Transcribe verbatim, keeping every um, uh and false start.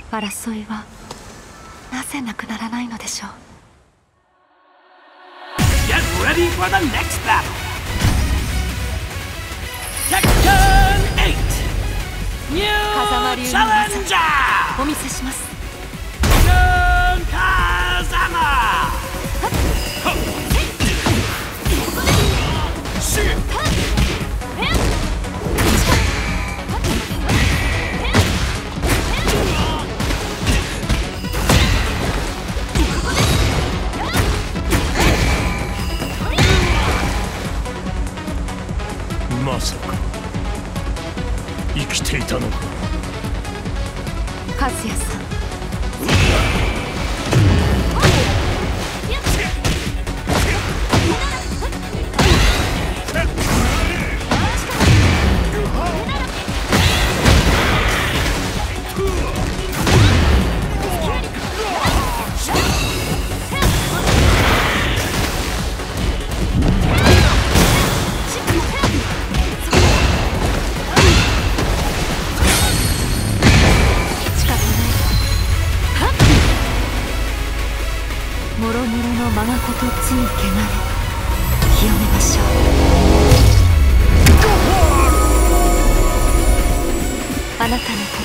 争いはなぜなくならないのでしょう。 Get ready for the next battle! Tekken エイト New 風間流の技 Challenger! お見せします。 Jun Kazama! Shoot! まさか生きていたのか。 和也さん、もろもろのままことつい汚れ清めましょう。あなたの